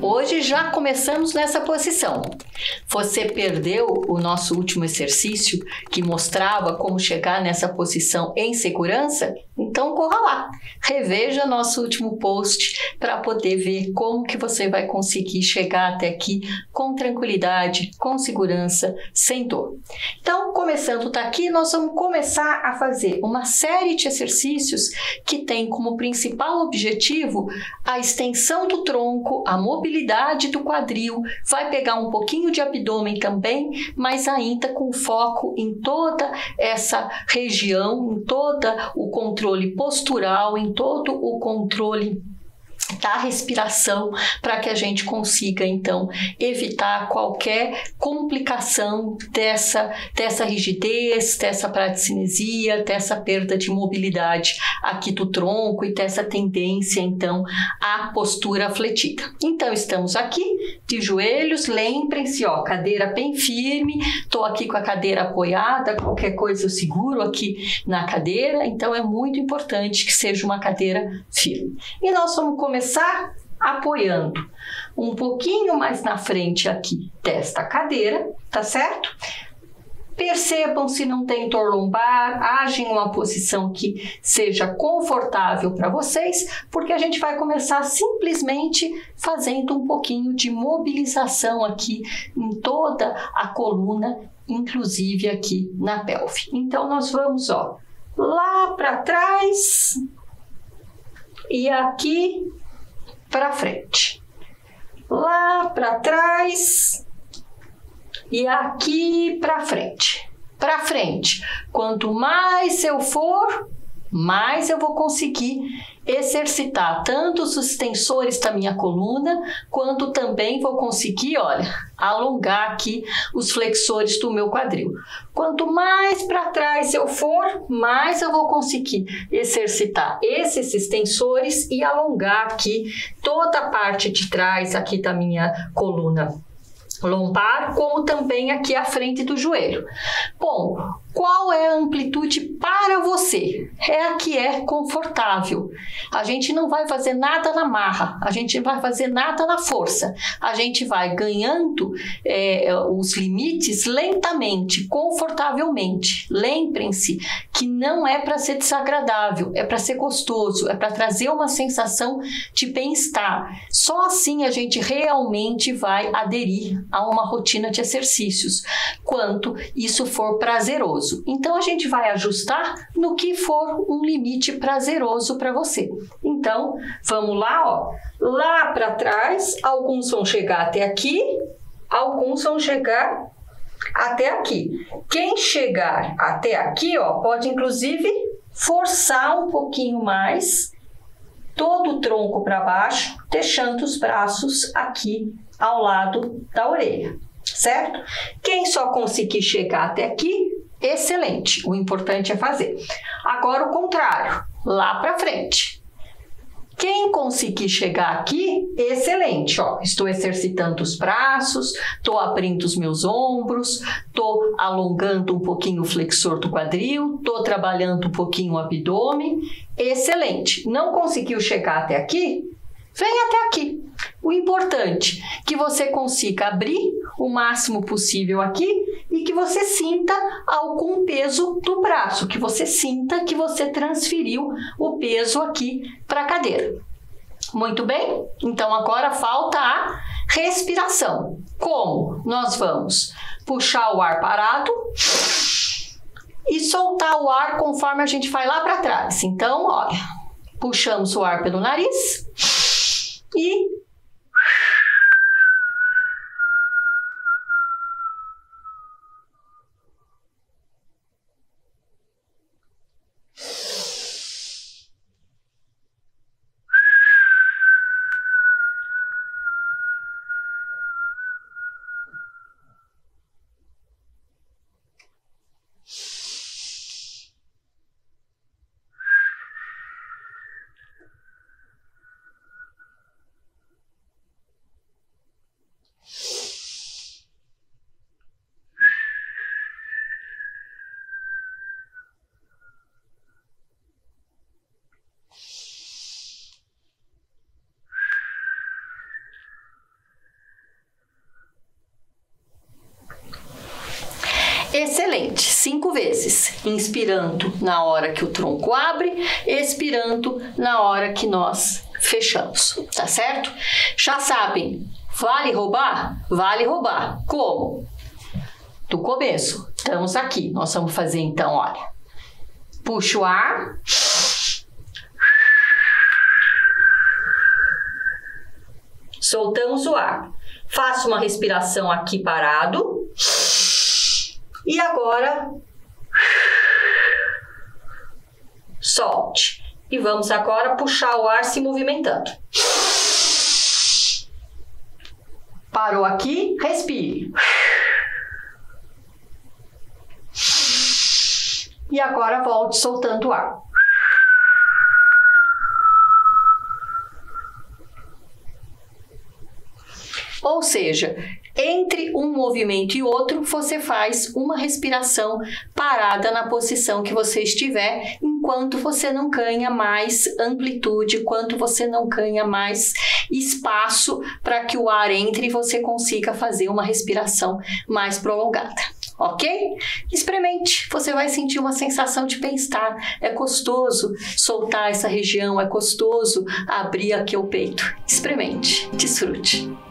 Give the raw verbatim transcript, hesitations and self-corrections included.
Hoje já começamos nessa posição. Você perdeu o nosso último exercício que mostrava como chegar nessa posição em segurança? Então corra lá, reveja nosso último post para poder ver como que você vai conseguir chegar até aqui com tranquilidade, com segurança, sem dor. Então, começando daqui, nós vamos começar a fazer uma série de exercícios que tem como principal objetivo a extensão do tronco, a mobilidade do quadril, vai pegar um pouquinho de abdômen também, mas ainda com foco em toda essa região, em todo o controle postural, em todo o controle da respiração, para que a gente consiga, então, evitar qualquer complicação dessa, dessa rigidez, dessa praticinesia, dessa perda de mobilidade aqui do tronco e dessa tendência, então, à postura fletida. Então, estamos aqui de joelhos, lembrem-se, ó, cadeira bem firme, estou aqui com a cadeira apoiada, qualquer coisa eu seguro aqui na cadeira, então é muito importante que seja uma cadeira firme. E nós vamos começar Começar apoiando um pouquinho mais na frente aqui desta cadeira, tá certo? Percebam se não tem dor lombar, agem em uma posição que seja confortável para vocês, porque a gente vai começar simplesmente fazendo um pouquinho de mobilização aqui em toda a coluna, inclusive aqui na pelve. Então, nós vamos, ó, lá para trás e aqui para frente, lá para trás e aqui para frente, para frente. Quanto mais eu for, mais eu vou conseguir exercitar tanto os extensores da minha coluna, quanto também vou conseguir, olha, alongar aqui os flexores do meu quadril. Quanto mais para trás eu for, mais eu vou conseguir exercitar esses extensores e alongar aqui toda a parte de trás aqui da minha coluna lombar, como também aqui à frente do joelho. Bom, qual é a amplitude para você? É a que é confortável. A gente não vai fazer nada na marra, a gente não vai fazer nada na força. A gente vai ganhando é, os limites lentamente, confortavelmente. Lembrem-se que não é para ser desagradável, é para ser gostoso, é para trazer uma sensação de bem-estar. Só assim a gente realmente vai aderir a uma rotina de exercícios, quanto isso for prazeroso. Então, a gente vai ajustar no que for um limite prazeroso para você. Então, vamos lá, ó, lá para trás, alguns vão chegar até aqui, alguns vão chegar até aqui. Quem chegar até aqui, ó, pode inclusive forçar um pouquinho mais todo o tronco para baixo, deixando os braços aqui ao lado da orelha, certo? Quem só conseguir chegar até aqui, excelente, o importante é fazer. Agora o contrário, lá para frente. Quem conseguir chegar aqui, excelente, ó, estou exercitando os braços, estou abrindo os meus ombros, estou alongando um pouquinho o flexor do quadril, estou trabalhando um pouquinho o abdômen, excelente. Não conseguiu chegar até aqui? Vem até aqui. O importante é que você consiga abrir o máximo possível aqui e que você sinta algum peso do braço, que você sinta que você transferiu o peso aqui para a cadeira. Muito bem? Então agora falta a respiração. Como? Nós vamos puxar o ar parado e soltar o ar conforme a gente vai lá para trás. Então, olha, puxamos o ar pelo nariz e vezes, inspirando na hora que o tronco abre, expirando na hora que nós fechamos, tá certo? Já sabem, vale roubar? Vale roubar. Como? Do começo. Estamos aqui. Nós vamos fazer então, olha. Puxa o ar. Soltamos o ar. Faça uma respiração aqui parado. E agora, solte. E vamos agora puxar o ar se movimentando. Parou aqui, respire. E agora volte soltando o ar. Ou seja, entre um movimento e outro, você faz uma respiração parada na posição que você estiver, enquanto você não ganha mais amplitude, enquanto você não ganha mais espaço para que o ar entre e você consiga fazer uma respiração mais prolongada. Ok? Experimente, você vai sentir uma sensação de bem-estar. É gostoso soltar essa região, é gostoso abrir aqui o peito. Experimente, desfrute.